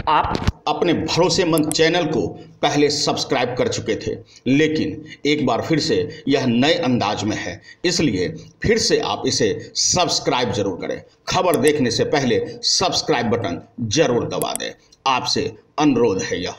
आप अपने भरोसेमंद चैनल को पहले सब्सक्राइब कर चुके थे, लेकिन एक बार फिर से यह नए अंदाज में है, इसलिए फिर से आप इसे सब्सक्राइब जरूर करें। खबर देखने से पहले सब्सक्राइब बटन जरूर दबा दें, आपसे अनुरोध है यह।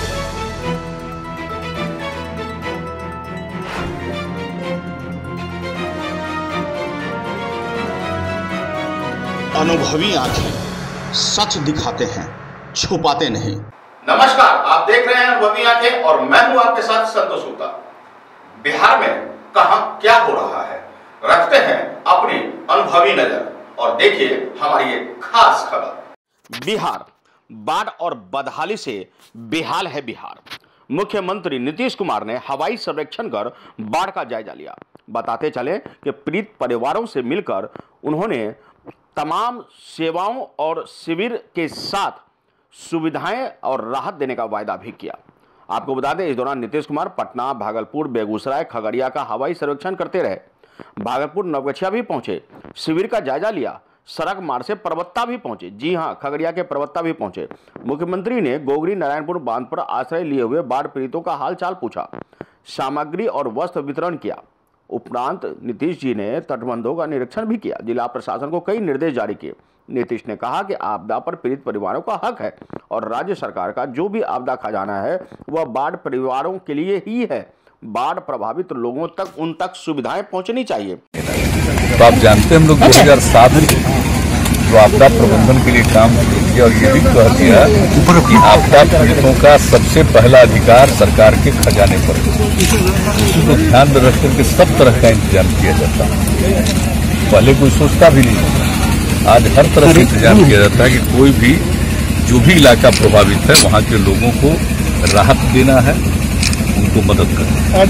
अनुभवी आंखें सच दिखाते हैं, छुपाते नहीं। नमस्कार, आप देख रहे हैं अनुभवी आंखें और मैं हूं आपके साथ संतोष गुप्ता। बिहार में कहां क्या हो रहा है, रखते हैं अपनी अनुभवी नजर और देखिए हमारी ये खास खबर। बिहार बाढ़ और बदहाली से बेहाल है बिहार। मुख्यमंत्री नीतीश कुमार ने हवाई सर्वेक्षण कर बाढ़ का जायजा लिया। बताते चले कि पीड़ित परिवारों से मिलकर उन्होंने तमाम सेवाओं और शिविर के साथ सुविधाएं और राहत देने का वायदा भी किया। आपको बता दें, इस दौरान नीतीश कुमार पटना, भागलपुर, बेगूसराय, खगड़िया का हवाई सर्वेक्षण करते रहे। भागलपुर नवगछिया भी पहुंचे, शिविर का जायजा लिया। सड़क मार्ग से परबत्ता भी पहुंचे। जी हां, खगड़िया के परबत्ता भी पहुंचे। मुख्यमंत्री ने गोगरी नारायणपुर बांध पर आश्रय लिए हुए बाढ़ पीड़ितों का हाल चाल पूछा, सामग्री और वस्त्र वितरण किया। उपरांत नीतीश जी ने तटबंधों का निरीक्षण भी किया। जिला प्रशासन को कई निर्देश जारी किए। नीतीश ने कहा कि आपदा पर पीड़ित परिवारों का हक है और राज्य सरकार का जो भी आपदा खजाना है वह बाढ़ परिवारों के लिए ही है। बाढ़ प्रभावित लोगों तक उन तक सुविधाएं पहुंचनी चाहिए। तो आप जानते हैं, हम लोग 2007 में जो आपदा प्रबंधन के लिए काम किया और ये भी कह दिया कि आपदा पीड़ितों का सबसे पहला अधिकार सरकार के खजाने पर है। इसको ध्यान में रख करके सब तरह का इंतजाम किया जाता है। पहले कोई सोचता भी नहीं, आज हर तरह से इंतजाम किया जाता है कि कोई भी जो भी इलाका प्रभावित है वहाँ के लोगों को राहत देना है, उनको मदद करना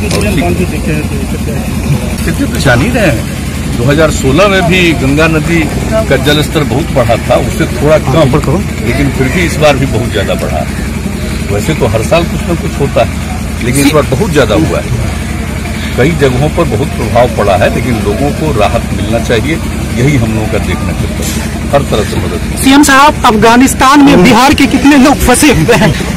है। तो जान ही रहे हैं 2016 में भी गंगा नदी का जलस्तर बहुत बढ़ा था, उससे थोड़ा कम, लेकिन फिर भी इस बार भी बहुत ज्यादा बढ़ा। वैसे तो हर साल कुछ न कुछ होता है, लेकिन इस बार बहुत ज्यादा हुआ है। कई जगहों पर बहुत प्रभाव पड़ा है, लेकिन लोगों को राहत मिलना चाहिए, यही हम लोगों का देखना चाहते हैं। हर तरह से मदद। सीएम साहब, अफगानिस्तान में बिहार के कितने लोग फंसे हुए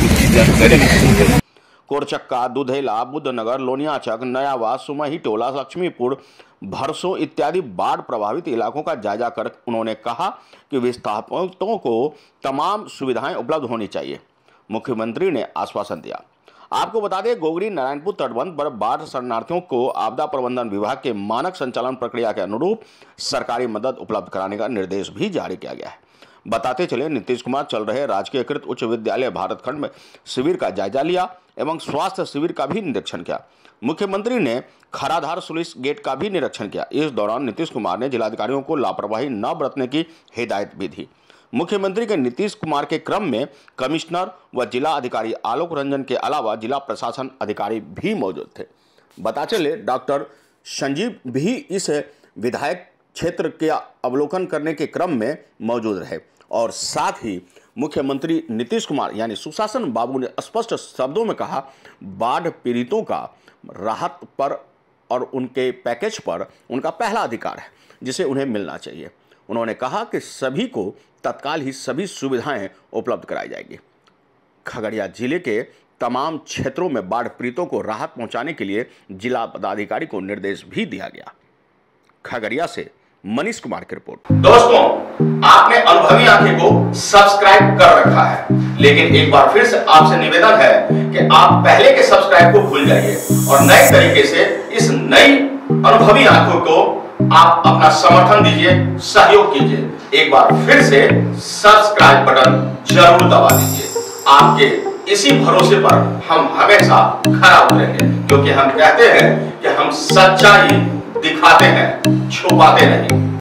हैं? कोरचक्का, दुधेला, बुद्धनगर, लोनियाचक, नयावा, सुमही टोला, लक्ष्मीपुर, भरसों इत्यादि बाढ़ प्रभावित इलाकों का जायजा कर उन्होंने कहा कि विस्थापितों को तमाम सुविधाएं उपलब्ध होनी चाहिए। मुख्यमंत्री ने आश्वासन दिया। आपको बता दें, गोगरी नारायणपुर तटबंध पर बाढ़ शरणार्थियों को आपदा प्रबंधन विभाग के मानक संचालन प्रक्रिया के अनुरूप सरकारी मदद उपलब्ध कराने का निर्देश भी जारी किया गया है। बताते चले, नीतीश कुमार चल रहे राजकीयकृत उच्च विद्यालय भारतखंड में शिविर का जायजा लिया एवं स्वास्थ्य शिविर का भी निरीक्षण किया। मुख्यमंत्री ने खराधार सुलिस गेट का भी निरीक्षण किया। इस दौरान नीतीश कुमार ने जिलाधिकारियों को लापरवाही न बरतने की हिदायत भी दी। मुख्यमंत्री के नीतीश कुमार के क्रम में कमिश्नर व जिला अधिकारी आलोक रंजन के अलावा जिला प्रशासन अधिकारी भी मौजूद थे। बता चले, डॉक्टर संजीव भी इस विधायक क्षेत्र के अवलोकन करने के क्रम में मौजूद रहे और साथ ही मुख्यमंत्री नीतीश कुमार यानी सुशासन बाबू ने स्पष्ट शब्दों में कहा, बाढ़ पीड़ितों का राहत पर और उनके पैकेज पर उनका पहला अधिकार है, जिसे उन्हें मिलना चाहिए। उन्होंने कहा कि सभी को तत्काल ही सभी सुविधाएं उपलब्ध कराई जाएगी। खगड़िया जिले के तमाम क्षेत्रों में बाढ़ पीड़ितों को राहत पहुंचाने के लिए जिला पदाधिकारी को निर्देश भी दिया गया। खगड़िया से मनीष कुमार की रिपोर्ट। दोस्तों, आपने अनुभवी आंखें को सब्सक्राइब कर रखा है, लेकिन एक बार फिर से आपसे निवेदन है कि आप पहले के सब्सक्राइब को भूल जाइए और नए तरीके से इस नई अनुभवी आंखों को आप अपना समर्थन दीजिए, सहयोग कीजिए। एक बार फिर से सब्सक्राइब बटन जरूर दबा दीजिए। आपके इसी भरोसे पर हम हमेशा खरा उतरेंगे, क्योंकि हम कहते हैं कि हम सच्चाई दिखाते हैं, छुपाते नहीं।